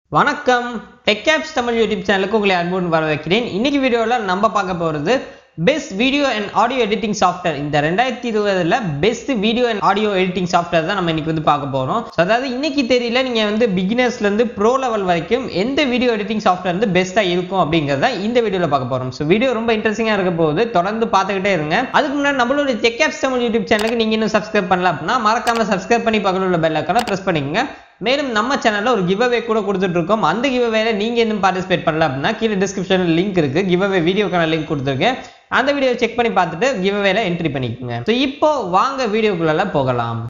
வணக்கம் டெக்ஆப்ஸ் தமிழ் யூடியூப் சேனலுக்கு உங்களை அன்புடன் வரவேற்கிறேன். இன்னைக்கு வீடியோல நம்ம பார்க்க போறது best video and audio editing software. இந்த 2020ல best video and audio editing software தான் நம்ம இன்னைக்கு பார்க்க போறோம். அதாவது இன்னைக்கு தெரியல நீங்க பிகினர்ஸ்ல இருந்து ப்ரோ லெவல் வரைக்கும் எந்த வீடியோ எடிட்டிங் சாஃப்ட்வேர் பெஸ்டா இருக்கும் அப்படிங்கறத இந்த வீடியோல பார்க்க போறோம். சோ வீடியோ ரொம்ப இன்ட்ரெஸ்டிங்கா இருக்க போகுது, தொடர்ந்து பார்த்துக்கிட்டே இருங்க. அதுக்கு முன்னாடி நம்மளோட டெக்ஆப்ஸ் தமிழ் யூடியூப் சேனலுக்கு நீங்க இன்னும் சப்ஸ்கிரைப் பண்ணல அப்படின்னா மறக்காம சப்ஸ்கிரைப் பண்ணி பக்கத்துல உள்ள பெல் ஐகானை பிரஸ் பண்ணிக்கங்க. மேலும் நம்ம சேனல்ல ஒரு கிவ் அவே கூட கொடுத்துட்டு இருக்கோம். அந்த கிவ் அவேல நீங்க இன்னும் பார்ட்டிசிபேட் பண்ணல அப்படின்னா கீழே டிஸ்கிரிப்ஷன்ல லிங்க் இருக்கு, கிவ் அவே வீடியோக்கான லிங்க் கொடுத்துருக்கேன். அந்த வீடியோ செக் பண்ணி பார்த்துட்டு கிவ் அவேல என்ட்ரி பண்ணிக்கோங்க. ஸோ இப்போ வாங்க வீடியோக்குள்ள போகலாம்.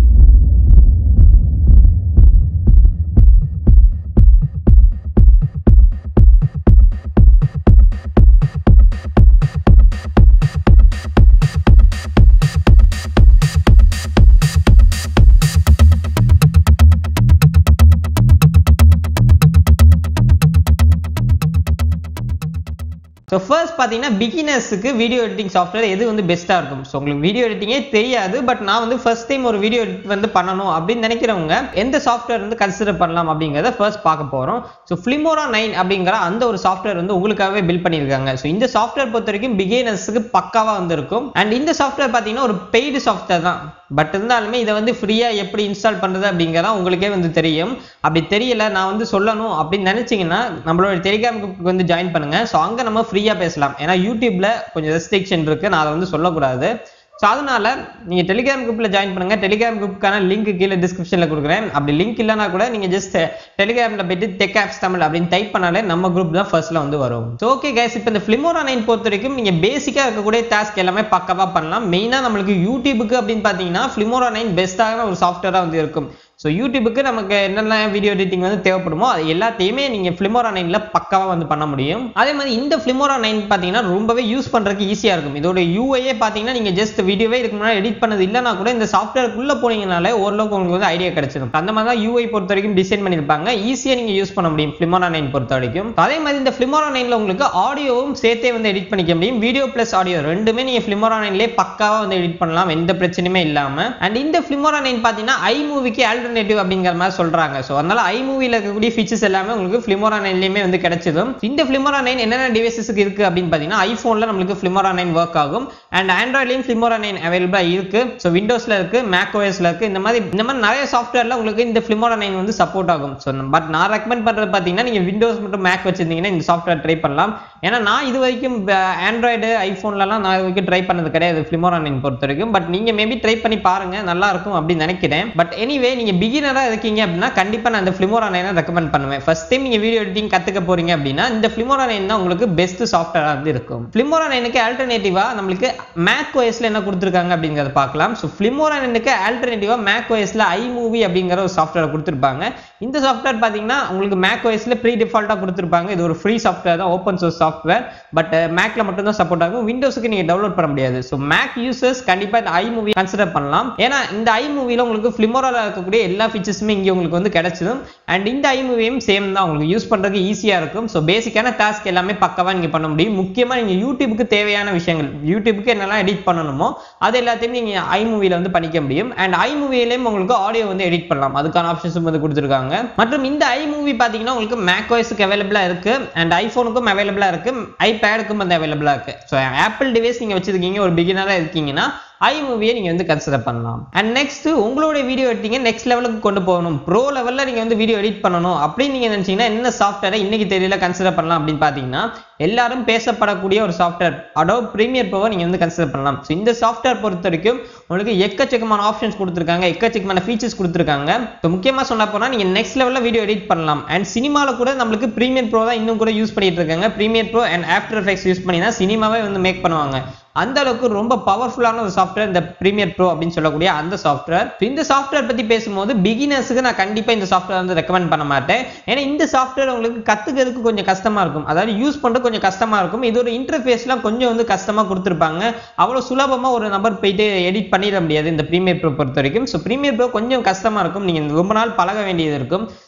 ஸோ ஃபர்ஸ்ட் பார்த்தீங்கன்னா பிகினர்ஸுக்கு வீடியோ எடிட்டிங் சாஃப்ட்வேர் எது பெஸ்ட்டாக இருக்கும். ஸோ உங்களுக்கு வீடியோ எடிட்டிங்கே தெரியாது, பட் நான் ஃபர்ஸ்ட் டைம் ஒரு வீடியோ எடிட் பண்ணணும் அப்படின்னு நினைக்கிறவங்க எந்த சாஃப்ட்வேர் கன்சிடர் பண்ணலாம் அப்படிங்கிறத ஃபர்ஸ்ட் பார்க்க போகிறோம். ஸோ Filmora 9 அப்படிங்கிற அந்த ஒரு சாஃப்ட்வேர் உங்களுக்காகவே பில்ட் பண்ணியிருக்காங்க. ஸோ இந்த சாஃப்ட்வேர் பொறுத்த வரைக்கும் பிகினர்ஸுக்கு பக்காவாக இருக்கும். அண்ட் இந்த சாஃப்ட்வேர் பார்த்தீங்கன்னா ஒரு பெய்டு சாஃப்ட்வேர் தான், பட் இருந்தாலுமே இதை ஃப்ரீயாக எப்படி இன்ஸ்டால் பண்ணுறது அப்படிங்கிறதா உங்களுக்கே தெரியும். அப்படி தெரியல நான் சொல்லணும் அப்படின்னு நினைச்சீங்கன்னா நம்மளோட டெலிகிராம் குரூப்புக்கு ஜாயின் பண்ணுங்க. ஸோ அங்கே நம்ம ஃப்ரீயா பேசலாம். ஏன்னா யூடியூப்ல கொஞ்சம் ரெஸ்ட்ரிக்ஷன் இருக்கு, நான் அதை சொல்லக்கூடாது. ஸோ அதனால நீங்க டெலிகிராம் குரூப்ல ஜாயின் பண்ணுங்க. டெலிகிராம் குரூப்புக்கான லிங்க் கீழே டிஸ்கிரிப்ஷன்ல கொடுக்குறேன். அப்படி லிங்க் இல்லைனா கூட நீங்க ஜஸ்ட் டெலிகிராம்ல போயிட்டு டெக்ஆப்ஸ் தமிழ் அப்படின்னு டைப் பண்ணாலே நம்ம குரூப் தான் ஃபர்ஸ்ட்ல வரும். ஸோ ஓகே கைஸ், இப்போ இந்த Filmora 9 பொறுத்த வரைக்கும் நீங்க பேசிக்கா இருக்கக்கூடிய டாஸ்க் எல்லாமே பக்கவா பண்ணலாம். மெயினா நம்மளுக்கு யூடியூபுக்கு அப்படின்னு பாத்தீங்கன்னா Filmora 9 பெஸ்டான ஒரு சாஃப்ட்வேரா இருக்கும். ஸோ யூடியூபுக்கு நமக்கு என்னென்ன வீடியோ எடிட்டிங் தேவைப்படுமோ அது எல்லாத்தையுமே நீங்கள் Filmora 9ல பக்காவாக பண்ண முடியும். அதே மாதிரி இந்த Filmora 9 பார்த்தீங்கன்னா ரொம்பவே யூஸ் பண்ணுறதுக்கு ஈஸியாக இருக்கும். இதோட யூஐயே பார்த்தீங்கன்னா நீங்கள் ஜஸ்ட் வீடியோவே இதுக்கு முன்னாடி எடிட் பண்ணது இல்லைனா கூட இந்த சாஃப்ட்வேருக்குள்ளே போனீங்கனாலே ஓரளவுக்கு உங்களுக்கு ஐடியா கிடைச்சிடும். அந்த மாதிரி தான் யூஐ பொறுத்த வரைக்கும் டிசைன் பண்ணியிருப்பாங்க. ஈஸியாக நீங்கள் யூஸ் பண்ண முடியும் Filmora 9 பொறுத்த வரைக்கும். அதே மாதிரி இந்த Filmora 9ல உங்களுக்கு ஆடியோவும் சேர்த்தே எடிட் பண்ணிக்க முடியும். வீடியோ பிளஸ் ஆடியோ ரெண்டுமே நீங்கள் Filmora 9லே பக்காவாக எடிட் பண்ணலாம், எந்த பிரச்சனையுமே இல்லாமல். அண்ட் இந்த Filmora 9 பார்த்தீங்கன்னா iMovieக்கு அப்படிங்கிற மாதிரி சொல்றாங்க. சோ அதனால iMovieல இருக்கக்கூடிய ஃபீச்சர்ஸ் எல்லாமே உங்களுக்கு Filmora 9லயுமே கிடைச்சதும். இந்த Filmora 9 என்னென்ன டிவைசஸ்க்கு இருக்கு அப்படின்னு பாத்தீங்கன்னா ஐபோன்ல நமக்கு Filmora 9 வர்க் ஆகும். அண்ட் ஆண்ட்ராய்ட்லயும் Filmora 9 அவைலபிளா இருக்கு. சோ விண்டோஸ்ல இருக்கு, மேக் ஓஎஸ்ல இருக்கு. இந்த மாதிரி நிறைய சாஃப்ட்வேர்ல உங்களுக்கு இந்த Filmora 9 சப்போர்ட் ஆகும். சோ பட் நான் ரெக்கமெண்ட் பண்றது பாத்தீங்கன்னா நீங்க விண்டோஸ் மற்றும் மேக் வச்சிருந்தீங்கன்னா இந்த சாஃப்ட்வேர் ட்ரை பண்ணலாம். ஏன்னா நான் இது வரைக்கும் ஆண்ட்ராய்டு ஐபோன்லலாம் நான் இது வரைக்கும் ட்ரை பண்ணது கிடையாது Filmora 9 பொறுத்த வரைக்கும். பட் நீங்க மேபி ட்ரை பண்ணி பாருங்க, நல்லா இருக்கும் அப்படின்னு நினைக்கிறேன். பட் எனிவே நீங்க பிகினரா இருக்கீங்க அப்படின்னா கண்டிப்பா நான் இந்த Filmora 9 ரெக்கமெண்ட் பண்ணுவேன். ஃபர்ஸ்ட் டைம் நீங்க வீடியோ எடிட்டிங் கத்துக்க போறீங்க அப்படின்னா இந்த Filmora 9 தான் உங்களுக்கு பெஸ்ட் சாஃப்ட்வேரா இருக்கும். Filmora 9க்கு ஆல்டர்னேட்டிவா நமக்கு மேக் ஓஎஸ்ல என்ன கொடுத்திருக்காங்க அப்படிங்கறத பார்க்கலாம். சோ Filmora 9க்கு ஆல்டர்னேட்டிவா மேக் ஓஎஸ்ல iMovie அப்படிங்கிற ஒரு சாஃப்ட்வேர் கொடுத்திருப்பாங்க. இந்த சாஃப்ட்வேர் பாத்தீங்கன்னா உங்களுக்கு மேக் ஓஎஸ்ல ப்ரீ டிஃபால்ட்டா கொடுத்திருப்பாங்க. இது ஒரு ஃப்ரீ சாஃப்ட்வேர் தான், ஓபன் சோர்ஸ் சாஃப்ட்வேர். பட் மேக்ல மட்டும் தான் சப்போர்ட் ஆகும், விண்டோஸ்க்கு நீங்க டவுன்லோட் பண்ண முடியாது. சோ மேக் யூசர்ஸ் கண்டிப்பா இந்த iMovie கன்சிடர் பண்ணலாம். ஏன்னா இந்த iMovieல உங்களுக்கு Filmoraல இருக்கக்கூடிய எல்லா ஃபீச்சர்ஸுமே இங்க உங்களுக்கு கிடைச்சதும். அண்ட் இந்த iMovieயும் சேம் தான், உங்களுக்கு யூஸ் பண்றதுக்கு ஈஸியா இருக்கும். சோ பேசிக்கான டாஸ்க் எல்லாமே பக்கவா நீங்க பண்ண முடியும். முக்கியமா நீங்க யூடியூபுக்கு தேவையான விஷயங்கள், யூடியூபுக்கு என்னெல்லாம் எடிட் பண்ணணுமோ அது எல்லாத்தையும் நீங்க iMovieல பண்ணிக்க முடியும். அண்ட் iMovieலயும் உங்களுக்கு ஆடியோ எடிட் பண்ணலாம், அதுக்கான ஆப்ஷன்ஸும் கொடுத்திருக்காங்க. மற்றும் இந்த iMovie பாத்தீங்கன்னா உங்களுக்கு macOSக்கு அவைலபிளா இருக்கு, அண்ட் ஐபோனுக்கும் அவைலபிளா இருக்கு, ஐபேடுக்கும் அவைலபிளா இருக்கு. சோ ஆப்பிள் டிவைஸ் நீங்க வச்சிருக்கீங்க, ஒரு பிகினரா இருக்கீங்கன்னா iMovie நீங்க கன்சிடர் பண்ணலாம். அண்ட் நெக்ஸ்ட் உங்களோட வீடியோ எடிட்டிங்க நெக்ஸ்ட் லெவலுக்கு கொண்டு போகணும், ப்ரோ லெவல்ல நீங்க வீடியோ எடிட் பண்ணணும் அப்படின்னு நீங்க நினைச்சீங்கன்னா என்ன சாஃப்ட்வேரை இன்னைக்கு தெரியல கன்சிடர் பண்ணலாம் அப்படின்னு பாத்தீங்கன்னா எல்லாரும் பேசப்படக்கூடிய ஒரு சாஃப்ட்வேர் Adobe Premiere Pro நீங்க கன்சிடர் பண்ணலாம். சோ இந்த சாஃப்ட்வேர் பொறுத்த வரைக்கும் உங்களுக்கு எக்கச்சக்கமான ஆப்ஷன்ஸ் கொடுத்திருக்காங்க, எக்கச்சக்கமான ஃபீச்சர்ஸ் கொடுத்திருக்காங்க. சோ முக்கியமா சொன்னா போனா நீங்க நெக்ஸ்ட் லெவல்ல வீடியோ எடிட் பண்ணலாம். அண்ட் சினிமால கூட நமக்கு Premiere Pro தான் இன்னும் கூட யூஸ் பண்ணிட்டு இருக்காங்க. Premiere Pro and After Effects use பண்ணி தான் சினிமாவே மேக் பண்ணுவாங்க. அந்த அளவுக்கு ரொம்ப பவர்ஃபுல்லான ஒரு சாஃப்ட்வேர் இந்த Premiere Pro அப்படின்னு சொல்லக்கூடிய அந்த சாஃப்ட்வேர். இந்த சாஃப்ட்வேர் பத்தி பேசும்போது பிகினர்ஸ்க்கு நான் கண்டிப்பா இந்த சாஃப்ட்வேர் ரெக்கமெண்ட் பண்ண மாட்டேன். ஏன்னா இந்த சாஃப்ட்வேர் உங்களுக்கு கத்துக்கிறதுக்கு கொஞ்சம் கஷ்டமா இருக்கும், அதாவது யூஸ் பண்றது கொஞ்சம் கஷ்டமா இருக்கும். இதோட இன்டர்ஃபேஸ்லாம் கொஞ்சம் கஷ்டமா கொடுத்திருப்பாங்க. அவ்வளவு சுலபமா ஒரு நபர் போயிட்டு எடிட் பண்ணிட முடியாது இந்த Premiere Pro பொறுத்த வரைக்கும். ஸோ Premiere Pro கொஞ்சம் கஷ்டமா இருக்கும், நீங்க ரொம்ப நாள் பழக வேண்டியது இருக்கும்.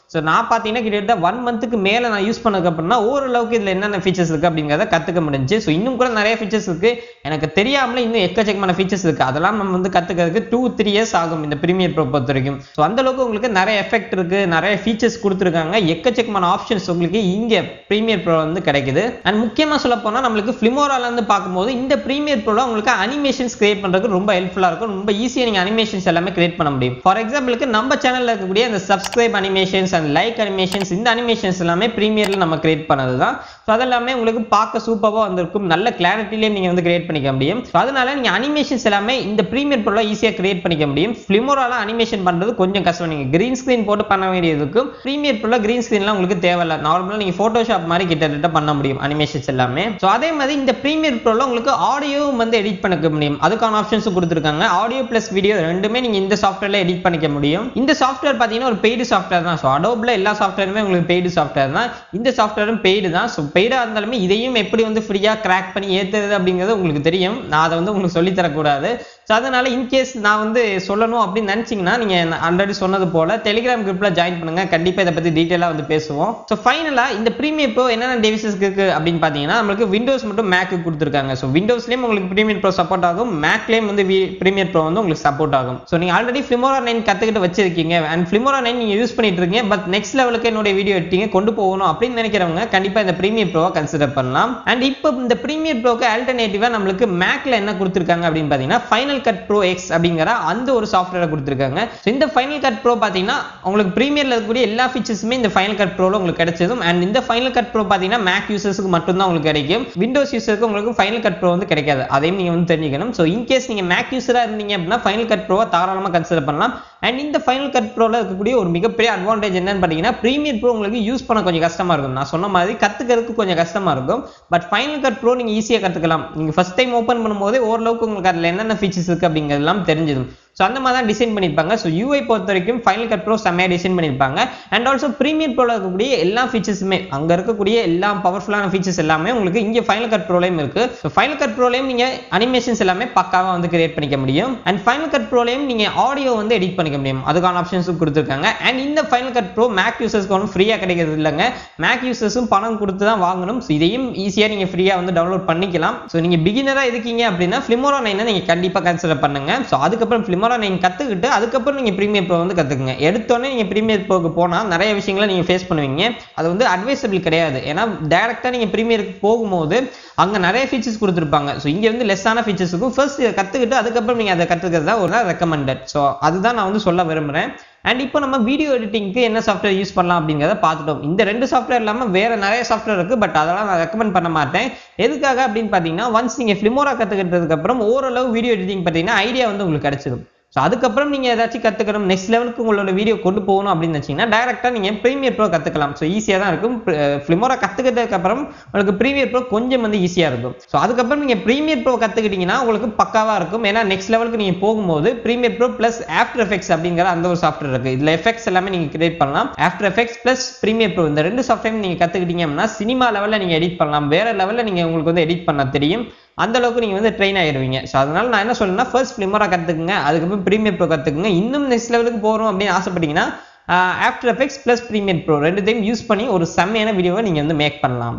ஸோ நான் பார்த்தீங்கன்னா கிட்டத்தட்ட 1 மந்த்துக்கு மேலே நான் யூஸ் பண்ணதுக்கு அப்புறம்னா ஓரளவுக்கு இதில் என்னென்ன ஃபீச்சர்ஸ் இருக்குது அப்படிங்கிறத கற்றுக்க முடிஞ்சு. ஸோ இன்னும் கூட நிறைய ஃபீச்சர்ஸ் இருக்குது, எனக்கு தெரியாமலே இன்னும் எக்கச்சக்கமான ஃபீச்சர்ஸ் இருக்குது. அதெல்லாம் நம்ம வந்து கற்றுக்கிறதுக்கு 2-3 இயர்ஸ் ஆகும் இந்த ப்ரீமியர் ப்ரோ பொறுத்த வரைக்கும். ஸோ அந்தளவுக்கு உங்களுக்கு நிறைய எஃபெக்ட் இருக்குது, நிறைய ஃபீச்சர்ஸ் கொடுத்துருக்காங்க, எக்கச்சக்கமான ஆப்ஷன்ஸ் உங்களுக்கு இங்கே ப்ரீமியர் ப்ரோ வந்து கிடைக்குது. அண்ட் முக்கியமாக சொல்ல போனால் நம்மளுக்கு ஃபிலிமோராலேருந்து பார்க்கும்போது இந்த ப்ரீமியர் ப்ரோவில் உங்களுக்கு அனிமேஷன்ஸ் கிரியேட் பண்ணுறதுக்கு ரொம்ப ஹெல்ப்ஃபுல்லாக இருக்கும். ரொம்ப ஈஸியாக நீங்கள் அனிமேஷன்ஸ் எல்லாமே கிரியேட் பண்ண முடியும். ஃபார் எக்ஸாம்பிளுக்கு நம்ம சேனலில் இருக்கக்கூடிய அந்த subscribe animations and like animations, இந்த அனிமேஷன்ஸ் எல்லாமே ப்ரீமியரில் நம்ம கிரியேட் பண்ணது தான். ஸோ அதெல்லாமே உங்களுக்கு பார்க்க சூப்பராக வந்திருக்கும், நல்ல கிளாரிட்டிலேயே நீங்கள் வந்து கிரியேட் பண்ணிக்க முடியும். ஸோ அதனால நீங்கள் அனிமேஷன்ஸ் எல்லாமே இந்த ப்ரீமியர் ப்ரோவில் ஈஸியாக கிரியேட் பண்ணிக்க முடியும். ஃபிலிமோரால அனிமேஷன் பண்ணுறது கொஞ்சம் கஷ்டம், நீங்கள் கிரீன் ஸ்க்ரீன் போட்டு பண்ண வேண்டியதுக்கும் ப்ரீமியர் ப்ரோவில் கிரீன் ஸ்க்ரீன்லாம் உங்களுக்கு தேவையில்லை. நார்மலாக நீங்கள் ஃபோட்டோஷாப் மாதிரி கிட்டத்தட்ட பண்ண முடியும் அனிமேஷன்ஸ் எல்லாமே. ஸோ அதே மாதிரி இந்த ப்ரீமியர் ப்ரோவில் உங்களுக்கு ஆடியோ வந்து எடிட் பண்ணிக்க முடியும், அதுக்கான ஆப்ஷன்ஸும் கொடுத்துருக்காங்க. ஆடியோ பிளஸ் வீடியோ ரெண்டுமே நீங்கள் இந்த சாஃப்ட்வேரில் எடிட் பண்ணிக்க முடியும். இந்த சாஃப்ட்வேர் பார்த்தீங்கன்னா ஒரு பெய்டு சாஃப்ட்வேர் தான். ஸோ அடோப்ல எல்லா சாஃப்ட்வேருமே உங்களுக்கு பெய்டு சாஃப்ட்வேர் தான், இந்த சாஃப்ட்வேரும் பெய்டு தான். ஸோ பெய்டாக இருந்தாலுமே இதையும் எப்படி வந்து ஃப்ரீயாக கிராக் பண்ணி ஏற்றுறது அப்படிங்கிறது உங்களுக்கு தெரியும், நான் அதை வந்து உங்களுக்கு சொல்லித்தரக்கூடாது. ஸோ அதனால இன்கேஸ் நான் வந்து சொல்லணும் அப்படின்னு நினச்சிங்கன்னா நீங்கள் ஆல்ரெடி சொன்னது போல் டெலிகிராம் குரூப்பில் ஜாயின் பண்ணுங்கள், கண்டிப்பாக இதை பற்றி டீட்டெயிலாக வந்து பேசுவோம். ஸோ ஃபைனலாக இந்த ப்ரீமியர் ப்ரோ என்னென்ன டிவைசஸ்க்கு இருக்குது அப்படின்னு பார்த்தீங்கன்னா நம்மளுக்கு விண்டோஸ் மட்டும் மேக்கு கொடுத்துருக்காங்க. ஸோ விண்டோஸ்லேயும் உங்களுக்கு ப்ரீமியர் ப்ரோ சப்போர்ட் ஆகும், மேக்லேயும் வந்து ப்ரீமியர் ப்ரோ வந்து உங்களுக்கு சப்போர்ட் ஆகும். ஸோ நீங்கள் ஆல்ரெடி ஃபிலிமோரா 9 கற்றுக்கிட்டு வச்சிருக்கீங்க அண்ட் ஃபிலிமோரா 9 நீங்கள் யூஸ் பண்ணிட்டு இருக்கீங்க, பட் நெக்ஸ்ட் லெவலுக்கு என்னோட வீடியோ எடிட்டிங்கை கொண்டு போகணும் அப்படின்னு நினைக்கிறவங்க கண்டிப்பாக இந்த ப்ரீமியர் ப்ரோவை கன்சிடர் பண்ணலாம். அண்ட் இப்போ இந்த ப்ரீமியர் ப்ரோக்கு ஆல்டர்னேட்டிவாக நம்மளுக்கு மேக்ல என்ன கொடுத்துருக்காங்க அப்படின்னு பார்த்தீங்கன்னா ஃபைனல் கட் ப்ரோ எக்ஸ் அப்படிங்கிற அந்த ஒரு சாஃப்ட்வேரை கொடுத்துருக்காங்க. ஸோ இந்த ஃபைனல் கட் ப்ரோ பார்த்தீங்கன்னா உங்களுக்கு ப்ரீமியரில் இருக்கக்கூடிய எல்லா ஃபீச்சர்ஸுமே இந்த ஃபைனல் கட் ப்ரோவில் உங்களுக்கு கிடைச்சதும். அண்ட் இந்த ஃபைனல் கட் ப்ரோ பார்த்தீங்கன்னா மேக் யூசர்ஸ்க்கு மட்டும்தான் உங்களுக்கு கிடைக்கும், விண்டோஸ் யூசருக்கு உங்களுக்கு ஃபைனல் கட் ப்ரோ வந்து கிடைக்காது, அதையும் நீங்கள் வந்து தெரிஞ்சுக்கணும். ஸோ இன்கேஸ் நீங்கள் மேக் யூஸராக இருந்தீங்க அப்படின்னா ஃபைனல் கட் ப்ரோவை தாராளமாக கன்சிடர் பண்ணலாம். அண்ட் இந்த ஃபைனல் கட் ப்ரோவில் இருக்கக்கூடிய ஒரு மிகப்பெரிய அட்வான்டேஜ் என்னன்னு பார்த்தீங்கன்னா ப்ரீமியர் ப்ரோ உங்களுக்கு யூஸ் பண்ண கொஞ்சம் கஷ்டமாக இருக்கும், நான் சொன்ன மாதிரி கற்றுக்கிறதுக்கு கொஞ்சம் கஷ்டமாக இருக்கும். பட் ஃபைனல் கட் ப்ரோ நீங்கள் ஈஸியாக கற்றுக்கலாம். நீங்கள் ஃபர்ஸ்ட் டைம் ஓப்பன் பண்ணும்போது ஓரளவுக்கு உங்களுக்கு அதில் என்னென்ன ஃபீச்சர்ஸ் இருக்குது அப்படிங்கிறதெல்லாம் தெரிஞ்சிடும். ஸோ அந்த மாதிரி தான் டிசைன் பண்ணியிருப்பாங்க. ஸோ யூஐ பொறுத்த வரைக்கும் ஃபைனல் கட் ப்ரோ செம்மையாக டிசைன் பண்ணியிருப்பாங்க. அண்ட் ஆல்சோ ப்ரீமியர் ப்ரோவில் இருக்கக்கூடிய எல்லா ஃபீச்சர்ஸுமே, அங்கே இருக்கக்கூடிய எல்லா பவர்ஃபுல்லான ஃபீச்சர்ஸ் எல்லாமே உங்களுக்கு இங்கே ஃபைனல் கட் ப்ரோலையும் இருக்குது. ஸோ ஃபைனல் கட் ப்ரோலையும் நீங்கள் அனிமேஷன்ஸ் எல்லாமே பக்காவாக வந்து கிரியேட் பண்ணிக்க முடியும். அண்ட் ஃபைனல் கட் ப்ரோலையும் நீங்கள் ஆடியோ வந்து எடிட் பண்ணிக்க முடியும், அதுக்கான ஆப்ஷன்ஸும் கொடுத்துருக்காங்க. அண்ட் இந்த ஃபைனல் கட் ப்ரோ மேக் யூசர்ஸ்க்கு ஒன்றும் ஃப்ரீயாக கிடைக்கிறது இல்லைங்க, மேக் யூசர்ஸும் பணம் கொடுத்து தான் வாங்கணும். ஸோ இதையும் ஈஸியாக நீங்கள் ஃப்ரீயாக வந்து டவுன்லோட் பண்ணிக்கலாம். ஸோ நீங்கள் பிகினராக இருக்கீங்க அப்படின்னா ஃபிலிமோரா 9 நீங்கள் கண்டிப்பாக கன்சிடர் பண்ணுங்க. ஸோ அதுக்கப்புறம் ஃபிலிமோரா 9 கற்றுக்கிட்டு அதுக்கப்புறம் நீங்கள் ப்ரீமியர் ப்ரோ வந்து கற்றுக்குங்க. எடுத்தோடனே நீங்கள் ப்ரீமியர் ப்ரோக்கு போனால் நிறைய விஷயங்களை நீங்கள் ஃபேஸ் பண்ணுவீங்க, அது வந்து அட்வைசபிள் கிடையாது. ஏன்னா டேரெக்டாக நீங்கள் ப்ரீமியருக்கு போகும்போது அங்கே நிறைய ஃபீச்சர்ஸ் கொடுத்துருப்பாங்க. ஸோ இங்கே வந்து லெஸ்ஸான ஃபீச்சர்ஸ் இருக்கும். ஃபர்ஸ்ட் இதை கற்றுக்கிட்டு அதுக்கப்புறம் நீங்கள் அதை கற்றுக்கிறது தான் ஒரு ரெக்கமெண்டட். ஸோ அதுதான் நான் வந்து சொல்ல விரும்புகிறேன். அண்ட் இப்போ நம்ம வீடியோ எடிட்டிங்க்கு என்ன சாஃப்ட்வேர் யூஸ் பண்ணலாம் அப்படிங்கிறத பார்த்துட்டோம். இந்த 2 சாஃப்ட்வேர் இல்லாமல் வேறு நிறைய சாஃப்ட்வேர் இருக்குது, பட் அதெல்லாம் நான் ரெக்கமெண்ட் பண்ண மாட்டேன். எதுக்காக அப்படின்னு பார்த்தீங்கன்னா ஒன்ஸ் நீங்கள் ஃபிலிமோரா கற்றுக்கிட்டதுக்கப்புறம் ஓரளவு வீடியோ எடிட்டிங் பார்த்தீங்கன்னா ஐடியா வந்து உங்களுக்கு கிடைச்சிடும். ஸோ அதுக்கப்புறம் நீங்கள் ஏதாச்சும் கற்றுக்கணும், நெக்ஸ்ட் லெவலுக்கு உங்களோட வீடியோ கொண்டு போகணும் அப்படின்னு நினச்சிங்கன்னா டேரெக்டாக நீங்கள் ப்ரீமியர் ப்ரோ கற்றுக்கலாம். ஸோ ஈஸியாக தான் இருக்கும். ஃபிலிமோரா கற்றுக்கிட்டதுக்கப்புறம் உங்களுக்கு ப்ரீமியர் ப்ரோ கொஞ்சம் வந்து ஈஸியாக இருக்கும். ஸோ அதுக்கப்புறம் நீங்கள் ப்ரீமியர் ப்ரோ கற்றுக்கிட்டிங்கன்னா உங்களுக்கு பக்காவாக இருக்கும். ஏன்னா நெக்ஸ்ட் லெவலுக்கு நீங்கள் போகும்போது Premiere Pro plus After Effects அப்படிங்கிற அந்த ஒரு சாஃப்ட்வேர் இருக்குது. இதில் எஃபெக்ட்ஸ் எல்லாமே நீங்கள் கிரியேட் பண்ணலாம். After Effects plus Premiere Pro இந்த 2 சாஃப்ட்வேர் நீங்கள் கற்றுக்கிட்டீங்க அப்படின்னா சினிமா லெவலில் நீங்கள் எடிட் பண்ணலாம், வேறு லெவலில் நீங்கள் உங்களுக்கு வந்து எடிட் பண்ண தெரியும், அந்த அளவுக்கு நீங்கள் வந்து ட்ரெயின் ஆகிடுவீங்க. ஸோ அதனால நான் என்ன சொல்லுன்னா ஃபர்ஸ்ட் ஃபிலிமோரா கற்றுக்குங்க, அதுக்கப்புறம் ப்ரீமியர் ப்ரோ கற்றுக்குங்க. இன்னும் நெக்ஸ்ட் லெவலுக்கு போகிறோம் அப்படின்னு ஆசைப்பட்டீங்கன்னா After Effects plus Premiere Pro ரெண்டுத்தையும் யூஸ் பண்ணி ஒரு செம்மையான வீடியோவை நீங்கள் வந்து மேக் பண்ணலாம்.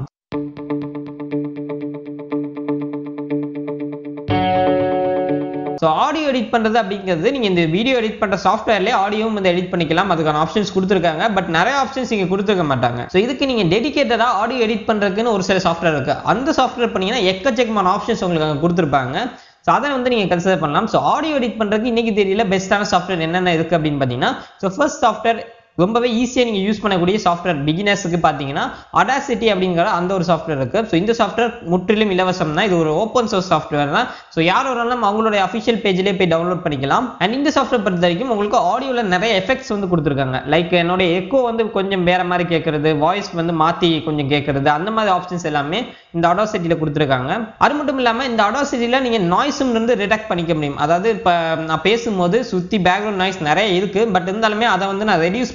ஸோ ஆடியோ எடிட் பண்ணுறது அப்படிங்கிறது நீங்கள் இந்த வீடியோ எடிட் பண்ணுற சாஃப்ட்வேர்லேயே ஆடியோவும் வந்து எடிட் பண்ணிக்கலாம், அதுக்கான ஆப்ஷன்ஸ் கொடுத்துருக்காங்க. பட் நிறைய ஆப்ஷன்ஸ் இங்கே கொடுத்துருக்க மாட்டாங்க. ஸோ இதுக்கு நீங்கள் டெடிகேட்டடாக ஆடியோ எடிட் பண்ணுறதுக்குன்னு ஒரு சில சாஃப்ட்வேர் இருக்குது, அந்த சாஃப்ட்வேர் பண்ணிங்கன்னா எக்கச்சக்கமான ஆப்ஷன்ஸ் உங்களுக்கு அங்கே கொடுத்துருப்பாங்க. ஸோ அதை வந்து நீங்கள் கன்சிடர் பண்ணலாம். ஸோ ஆடியோ எடிட் பண்ணுறதுக்கு இன்றைக்கி தெரியல பெஸ்ட்டான சாஃப்ட்வேர் என்னென்ன இருக்குது அப்படின்னு பார்த்தீங்கன்னா, ஸோ ஃபர்ஸ்ட் சாஃப்ட்வேர் ரொம்பவே ஈஸியாக நீங்கள் யூஸ் பண்ணக்கூடிய சாஃப்ட்வேர் பிகினர்ஸுக்கு பார்த்தீங்கன்னா Audacity அப்படிங்கிற அந்த ஒரு சாஃப்ட்வேர் இருக்குது. ஸோ இந்த சாஃப்ட்வேர் முற்றிலும் இலவசம் தான், இது ஒரு ஓப்பன் சோர்ஸ் சாஃப்ட்வேர் தான். ஸோ யார் வேணாலும் அவங்களுடைய அஃபிஷியல் பேஜ்லேயே போய் டவுன்லோட் பண்ணிக்கலாம். அண்ட் இந்த சாஃப்ட்வேர் பொறுத்த வரைக்கும் உங்களுக்கு ஆடியோவில் நிறைய எஃபெக்ட்ஸ் வந்து கொடுத்துருக்காங்க. லைக் என்னுடைய எக்கோ வந்து கொஞ்சம் வேறு மாதிரி கேட்குறது, வாய்ஸ் வந்து மாற்றி கொஞ்சம் கேட்குறது, அந்த மாதிரி ஆப்ஷன்ஸ் எல்லாமே இந்த Audacityயில் கொடுத்துருக்காங்க. அது மட்டும் இல்லாமல் இந்த Audacityயில் நீங்கள் நாய்ஸும் வந்து ரிடக்ட் பண்ணிக்க முடியும். அதாவது இப்போ நான் பேசும்போது சுற்றி பேக்ரவுண்ட் நாய்ஸ் நிறைய இருக்குது, பட் இருந்தாலுமே அதை வந்து நான் ரெடியூஸ்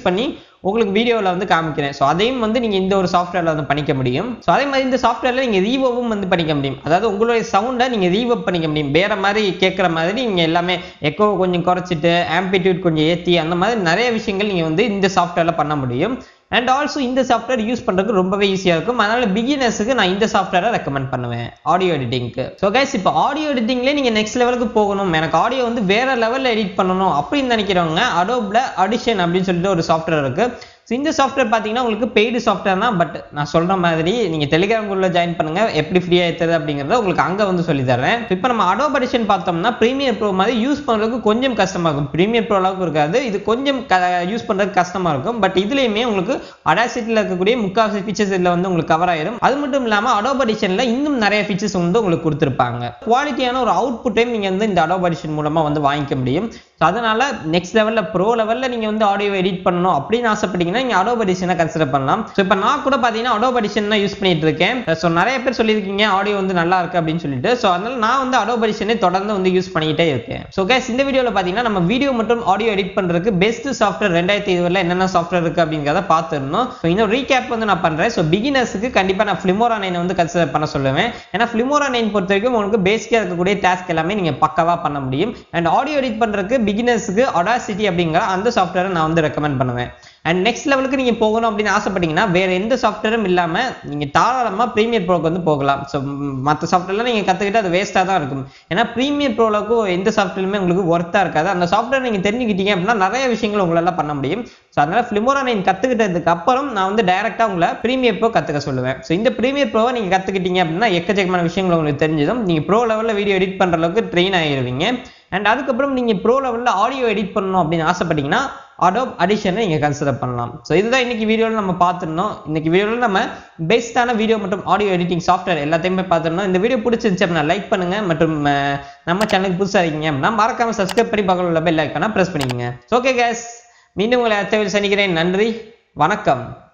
பண்ணி உங்களுக்கு வீடியோவில் வந்து காமிக்கிறேன். ஸோ அதையும் வந்து நீங்கள் இந்த ஒரு சாஃப்ட்வேரில் வந்து பண்ணிக்க முடியும். ஸோ அதே மாதிரி இந்த சாஃப்ட்வேரில் நீங்கள் ரீவோவும் வந்து பண்ணிக்க முடியும். அதாவது உங்களுடைய சவுண்டை நீங்கள் ரீவப் பண்ணிக்க முடியும். வேற மாதிரி கேட்குற மாதிரி நீங்கள் எல்லாமே எக்கோ கொஞ்சம் குறைச்சிட்டு ஆம்பிடியூட் கொஞ்சம் ஏற்றி அந்த மாதிரி நிறைய விஷயங்கள் நீங்கள் வந்து இந்த சாஃப்ட்வேரில் பண்ண முடியும். அண்ட் ஆல்சோ இந்த சாஃப்ட்வேர் யூஸ் பண்ணுறதுக்கு ரொம்பவே ஈஸியாக இருக்கும். அதனால பிகினர்ஸுக்கு நான் இந்த சாஃப்ட்வேரை ரெக்கமெண்ட் பண்ணுவேன் ஆடியோ எடிட்டிங்க்கு. ஸோ கைஸ், இப்போ ஆடியோ எடிட்டிங்லேயே நீங்கள் நெக்ஸ்ட் லெவலுக்கு போகணும், எனக்கு ஆடியோ வந்து வேற லெவலில் எடிட் பண்ணணும் அப்படின்னு நினைக்கிறவங்க அடோப்ல ஆடிஷன் அப்படின்னு சொல்லிட்டு ஒரு சாஃப்ட்வேர் இருக்கு. ஸோ இந்த சாஃப்ட்வேர் பார்த்தீங்கன்னா உங்களுக்கு பெய்டு சாஃப்ட்வேர் தான். பட் நான் சொல்கிற மாதிரி நீங்கள் டெலிகிராம் குரூப்பில் ஜாயின் பண்ணுங்க, எப்படி ஃப்ரீயாக ஏற்றுறது அப்படிங்கிறத உங்களுக்கு அங்கே வந்து சொல்லி தரேன். இப்போ நம்ம அடோப் ஆடிஷன் பார்த்தோம்னா ப்ரீமியர் ப்ரோ மாதிரி யூஸ் பண்ணுறதுக்கு கொஞ்சம் கஷ்டமாக இருக்கும். ப்ரீமியர் ப்ரோ அளவுக்கு இருக்காது, இது கொஞ்சம் யூஸ் பண்ணுறதுக்கு கஷ்டமாக இருக்கும். பட் இதுலேயுமே உங்களுக்கு அடாசிட்டியில் இருக்கக்கூடிய முக்கால்வாசி ஃபீச்சர்ஸ் இதில் வந்து உங்களுக்கு கவர் ஆயிடும். அது மட்டும் இல்லாமல் அடோப் ஆடிஷனில் இன்னும் நிறைய ஃபீச்சர்ஸ் வந்து உங்களுக்கு கொடுத்துருப்பாங்க. குவாலிட்டியான ஒரு அவுட்புட்டையும் நீங்கள் வந்து இந்த அடோப் ஆடிஷன் மூலமாக வந்து வாங்கிக்க முடியும். ஸோ அதனால நெக்ஸ்ட் லெவலில் ப்ரோ லெவலில் நீங்கள் வந்து ஆடியோ எடிட் பண்ணணும் அப்படின்னு ஆசைப்பட்டீங்கன்னா நீங்கள் அடோப் ஆடிஷனை கன்சிடர் பண்ணலாம். ஸோ இப்போ நான் கூட பார்த்தீங்கன்னா அடோப் ஆடிஷன் தான் யூஸ் பண்ணிட்டு இருக்கேன். ஸோ நிறைய பேர் சொல்லியிருக்கீங்க ஆடியோ வந்து நல்லா இருக்கு அப்படின்னு சொல்லிட்டு. ஸோ அதனால நான் வந்து அடோப் ஆடிஷனை தொடர்ந்து வந்து யூஸ் பண்ணிட்டே இருக்கேன். ஸோ கைஸ், இந்த வீடியோவில் பார்த்தீங்கன்னா நம்ம வீடியோ மற்றும் ஆடியோ எடிட் பண்ணுறதுக்கு பெஸ்ட் சாஃப்ட்வேர் 2020 என்னென்ன சாஃப்ட்வேர் இருக்கு அப்படிங்கிறத பார்த்துருந்தோம். ஸோ இன்னும் ரீகேப் வந்து நான் பண்ணுறேன். ஸோ பிகினர்ஸுக்கு கண்டிப்பாக நான் Filmora 9 வந்து கன்சிடர் பண்ண சொல்லுவேன். ஏன்னா Filmora 9 பொறுத்த வரைக்கும் உங்களுக்கு பேசிக்காக இருக்கக்கூடிய டாஸ்க் எல்லாமே நீங்கள் பக்காவாக பண்ண முடியும். அண்ட் ஆடியோ எடிட் பண்ணுறதுக்கு பிகினர்ஸுக்கு Audacity அப்படிங்கிற அந்த சாஃப்ட்வேரை நான் வந்து ரெக்கமெண்ட் பண்ணுவேன். அண்ட் நெக்ஸ்ட் லெவலுக்கு நீங்கள் போகணும் அப்படின்னு ஆசைப்பட்டீங்கன்னா வேற எந்த சாஃப்ட்வேரும் இல்லாமல் நீங்கள் தாராளமாக ப்ரீமியர் ப்ரோக்கு வந்து போகலாம். ஸோ மற்ற சாஃப்ட்வேர்லாம் நீங்கள் கற்றுக்கிட்டு அது வேஸ்ட்டாக தான் இருக்கும். ஏன்னா ப்ரீமியர் ப்ரோவுக்கு எந்த சாஃப்ட்வேருமே உங்களுக்கு ஒர்த்தாக இருக்காது. அந்த சாஃப்ட்வேர் நீங்கள் தெரிஞ்சுக்கிட்டீங்க அப்படின்னா நிறைய விஷயங்கள் உங்களால் பண்ண முடியும். ஸோ அதனால Filmora 9 கற்றுக்கிட்டதுக்கு அப்புறம் நான் வந்து டைரெக்டாக உங்களை ப்ரீமியர் ப்ரோ கற்றுக்க சொல்லுவேன். ஸோ இந்த ப்ரீமியர் ப்ரோவை நீங்கள் கற்றுக்கிட்டீங்க அப்படின்னா எக்கச்சக்கமான விஷயங்கள் உங்களுக்கு தெரிஞ்சதும் நீங்கள் ப்ரோ லெவலில் வீடியோ எடிட் பண்ணுற அளவுக்கு ட்ரெயின் ஆகிடுவீங்க. அண்ட் அதுக்கப்புறம் நீங்கள் ப்ரோ லெவலில் ஆடியோ எடிட் பண்ணணும் அப்படின்னு ஆசைப்பட்டீங்கன்னா அடோப் ஆடிஷனை நீங்கள் கன்சிடர் பண்ணலாம். ஸோ இதுதான் இன்னைக்கு வீடியோவில் நம்ம பார்த்துருந்தோம். இன்னைக்கு வீடியோவில் நம்ம பெஸ்ட்டான வீடியோ மற்றும் ஆடியோ எடிட்டிங் சாஃப்ட்வேர் எல்லாத்தையுமே பார்த்துருந்தோம். இந்த வீடியோ பிடிச்சிருந்துச்சு அப்படின்னா லைக் பண்ணுங்க, மற்றும் நம்ம சேனலுக்கு புதுசாக இருக்கீங்க அப்படின்னா மறக்காம சப்ஸ்கிரைப் பண்ணி பக்கத்தில் உள்ள பெல் ஐக்கானை ப்ரெஸ் பண்ணிக்கங்க. ஓகே கேஸ், மீண்டும் உங்களை அடுத்த வீடியோவில் சந்திக்கிறேன். நன்றி, வணக்கம்.